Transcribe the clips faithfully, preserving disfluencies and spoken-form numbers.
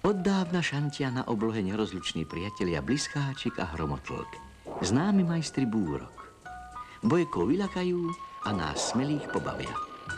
Oddávna šantia na oblohe nerozluční priatelia Bliskáčik a Hromotlk, známi majstri búrok. Bojkov vylakajú a nás smelých pobavia.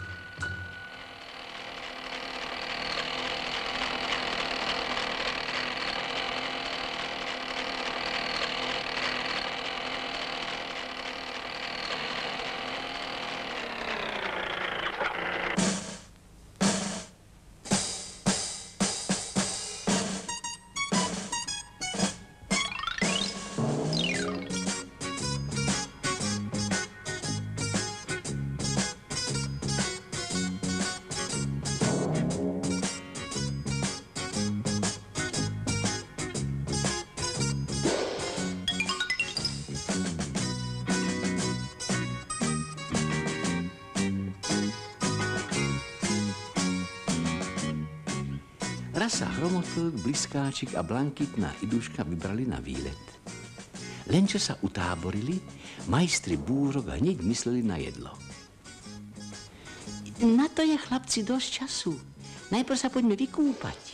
Raz sa Hromotlk, Bliskáčik a Blankitná Iduška vybrali na výlet. Len čo sa utáborili, majstri búrok hneď mysleli na jedlo. Na to je, chlapci, dosť času. Najprv sa poďme vykúpať.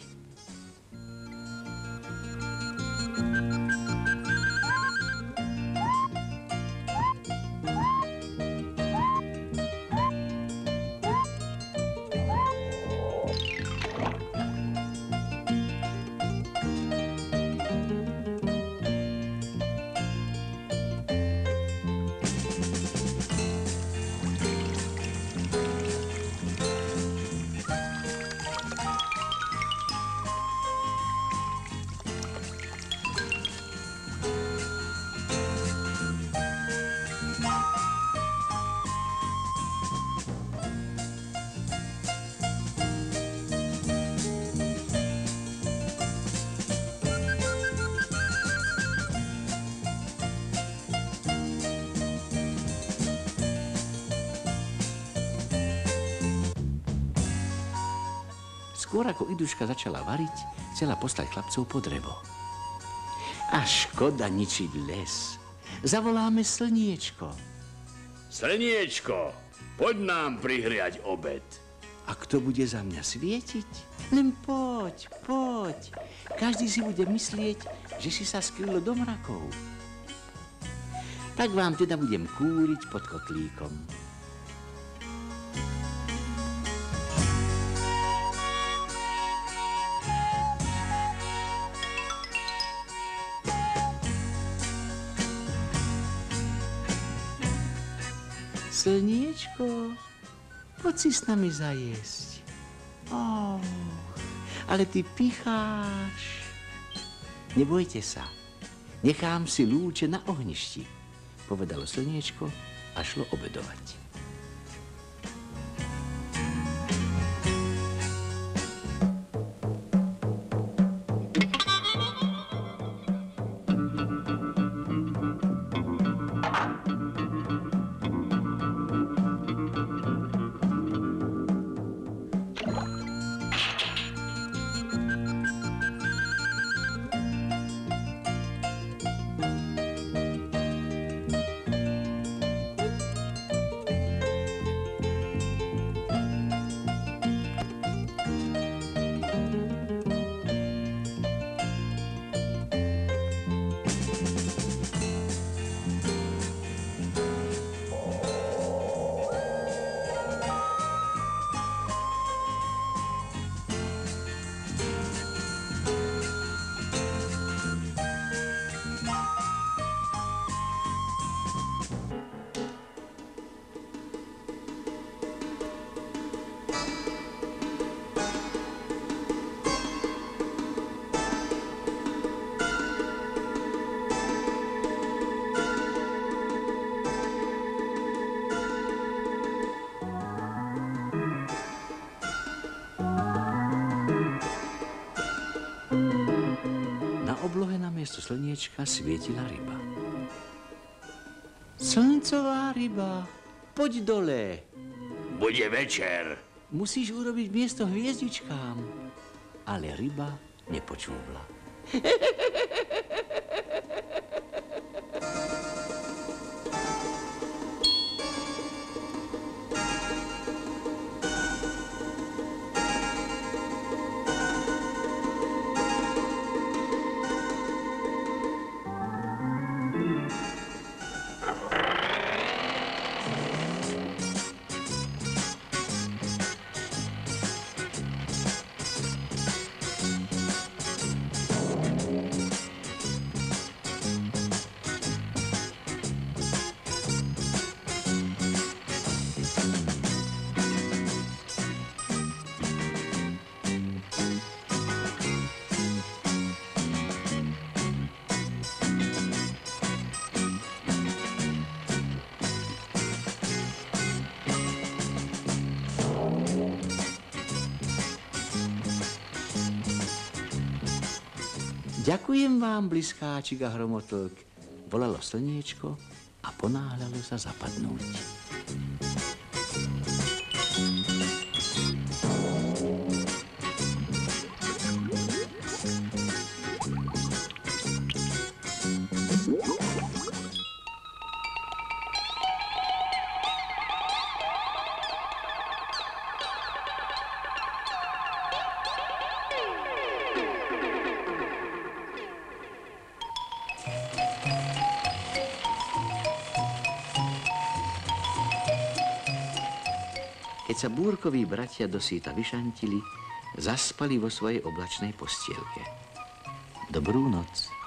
Skôr ako Iduška začala variť, chcela poslať chlapcov po drevo. A škoda ničiť les. Zavoláme Slniečko. Slniečko, poď nám prihriať obed. A kto bude za mňa svietiť? Len poď, poď. Každý si bude myslieť, že si sa skryl do mrakov. Tak vám teda budem kúriť pod kotlíkom. Slniečko, poď si s nami zajesť. Oh, ale ty picháš. Nebojte sa, nechám si lúče na ohništi, povedalo Slniečko a šlo obedovať. oblohe namiesto slniečka svietila ryba. Slncová ryba, poď dole. Bude večer. Musíš urobiť miesto hviezdičkám. Ale ryba nepočúvla. Ďakujem vám, bliskáčik a hromotlk, volalo slniečko a ponáhľalo sa zapadnúť. Keď sa búrkoví bratia dosýta vyšantili, zaspali vo svojej oblačnej postielke. Dobrú noc.